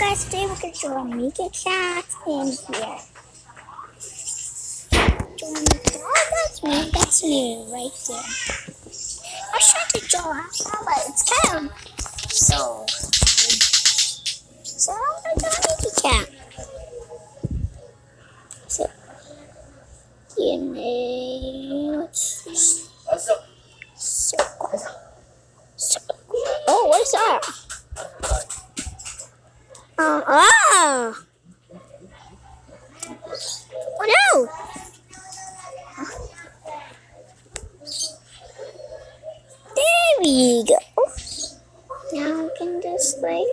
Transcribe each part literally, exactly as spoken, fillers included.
guys, today we're going to draw Mika Cat in here. Oh, that's me, that's me right there. I was trying to draw her, but it's kind of so. Um, so I'm going to draw Mika Cat. So, you know, let's just circle. Circle. Oh, what is that? Uh, oh! Oh no! There we go. Now I can just like.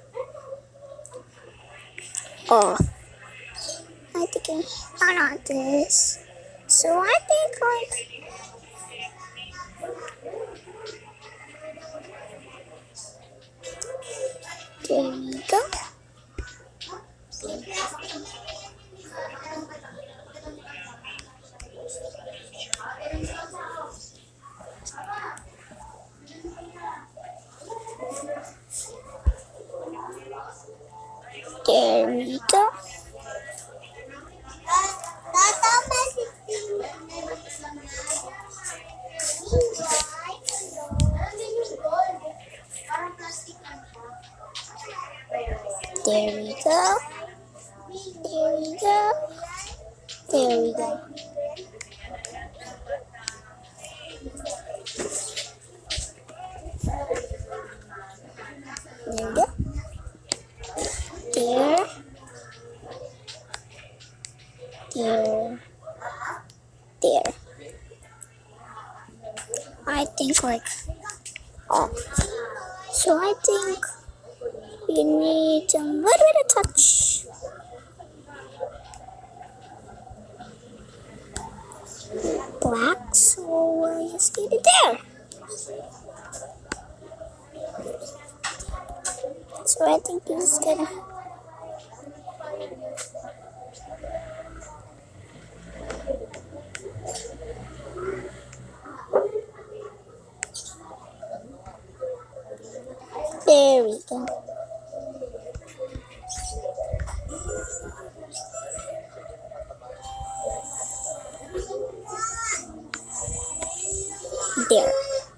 Oh. I think I found out this. So I think like. There we go. There we go. There we go. There we go. There we go. There we go. There. There. There. I think like, oh. So I think you need a little bit of touch. Black, so we'll just get it there. So I think you're just gonna. There we go. There.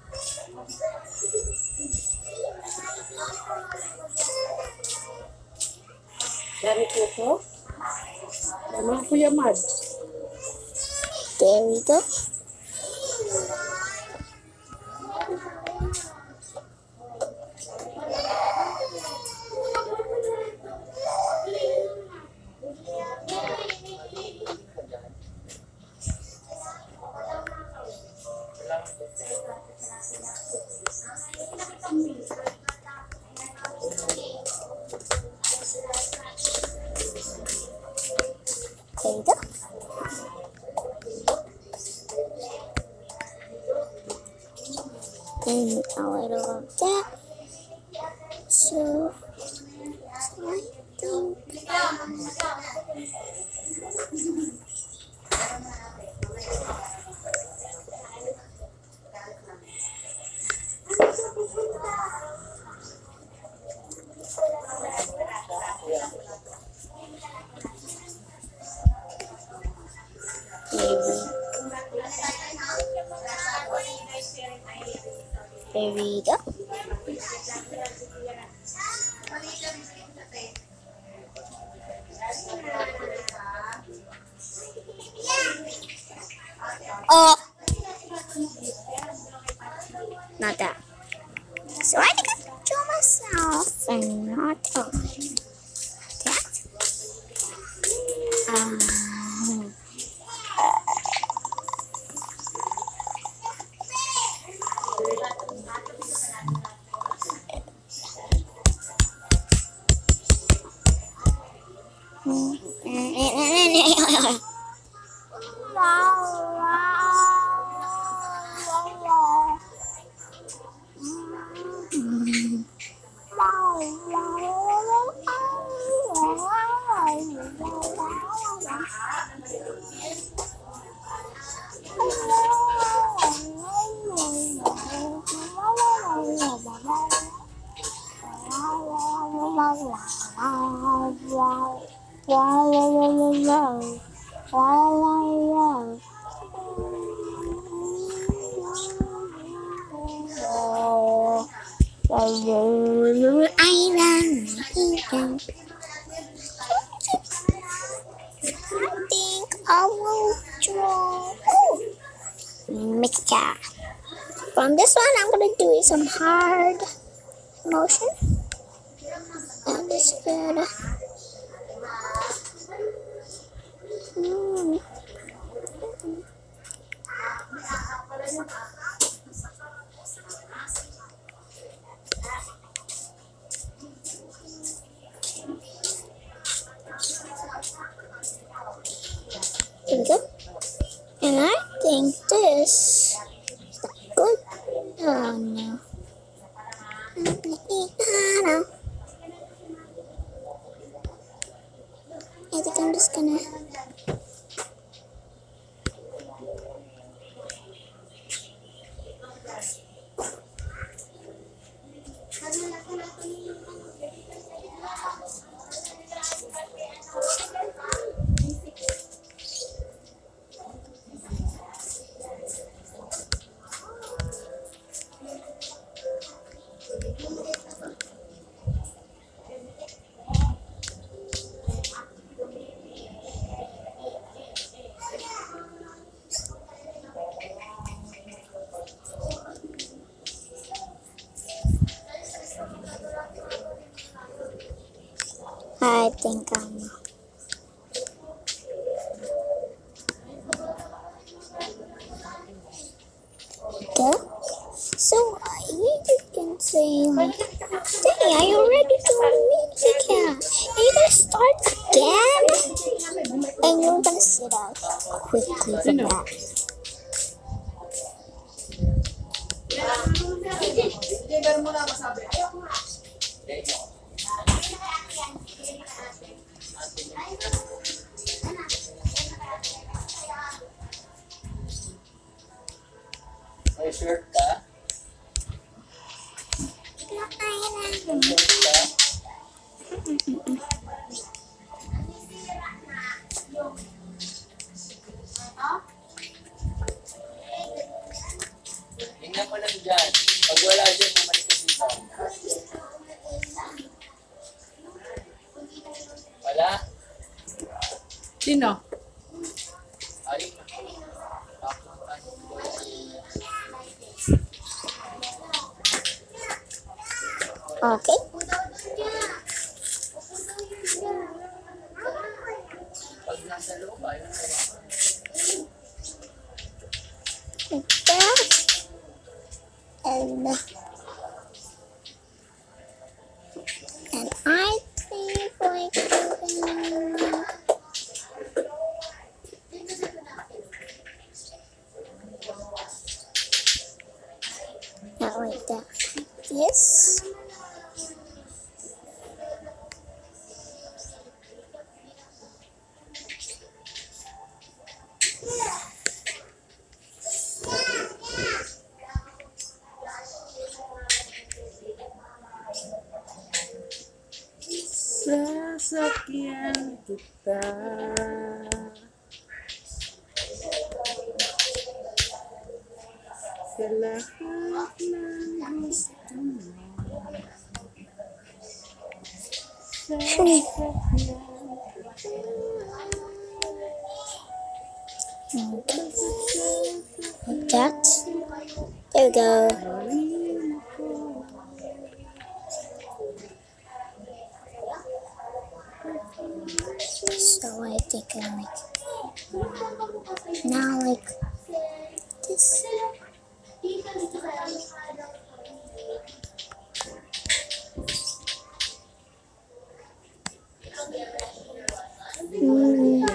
Dari foto, nama aku ya Mad. There we go. There you go. Then a little of that. So, so I think. There we go. Oh, not that. So I think I can draw myself and not oh, that. Um. Wow, wow, wow, wow, wow, wow, wow, wow, wow. Wow, wow, wow, island, island. I think I will draw. Oh, Mika. From this one, I'm gonna do some hard motion. That is good. Mm. There we go. And I think this is not good. Oh no. I think I'm just gonna. I think I'm. Okay. So uh, you can say like, "Hey, are you ready to meet the cat?" And you're gonna start again, and you're gonna sit out quickly from that. May shirt ka? May shirt ka? Tingnan mo lang dyan. Pag wala dyan, bumalik ka dito. Wala? Sino? Ay. Okay. Pag nasa loob, ayaw na. Like that. And, and I think like doing not like that. Yes. Sasakyan kita. Sa lahat ng gusto mo. Sasakyan Like that. There we go. So I think I like now like this. Mm.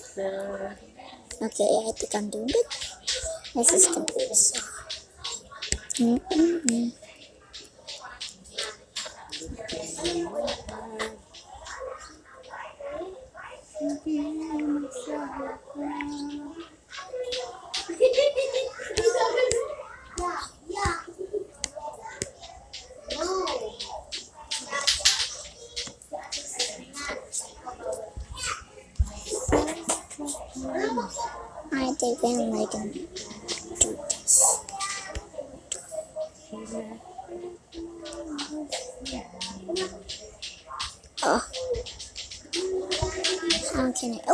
Okay, I think I'm doing good. This is computer so. Mm-mm-mm. they can like um, do this. Oh, how can I? Oh.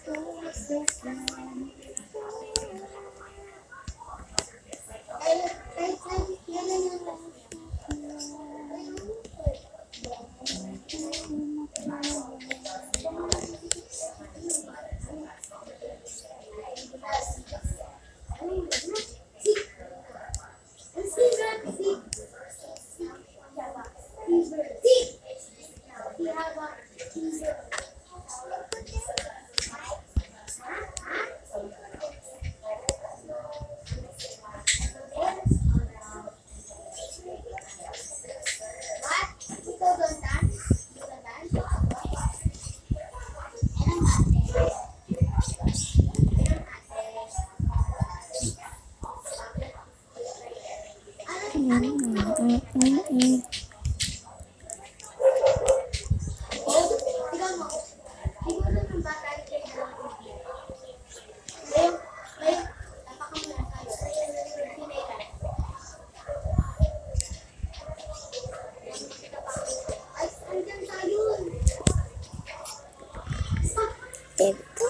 There we go.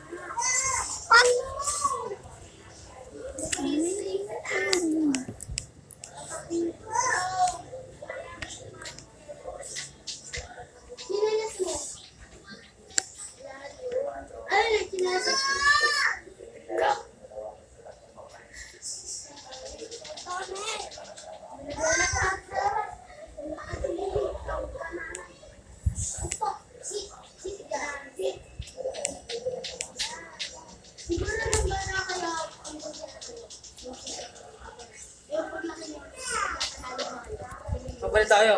Magbalik tayo.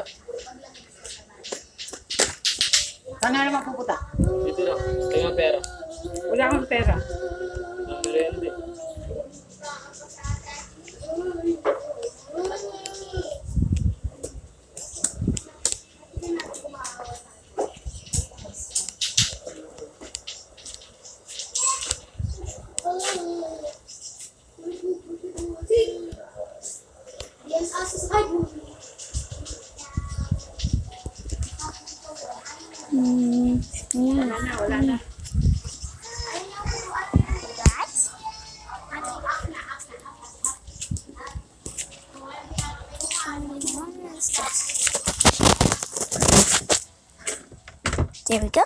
Saan nga naman pupunta? Dito na. Kaya nga pera. Wala akong pera. Ang merienda. Hmm, yeah. Wala na, wala na. There we go.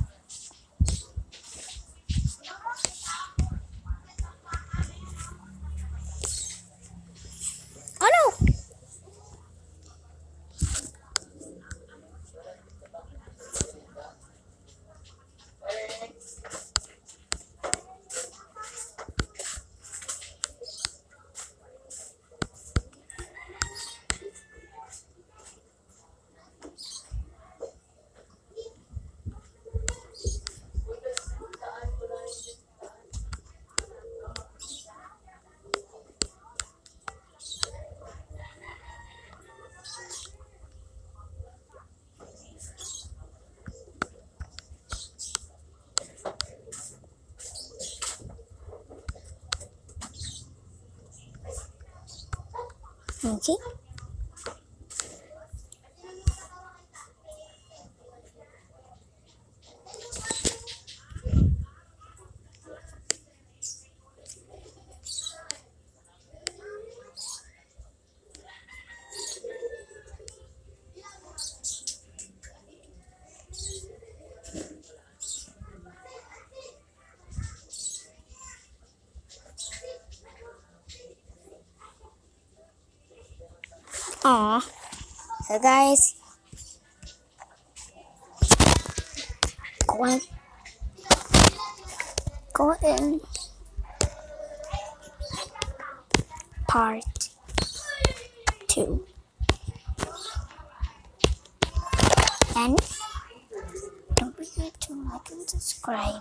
Oh no! Okay. Aw. So guys, go in, go in part two, and don't forget to like and subscribe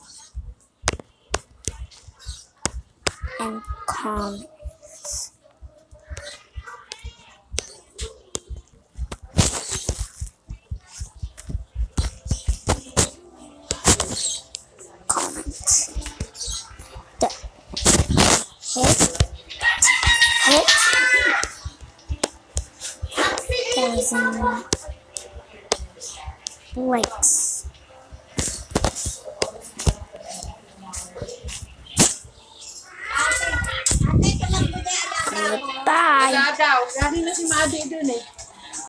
and comment. hit, hit, thousand likes. Bye. Wala daw. Galing na si Madi dun eh.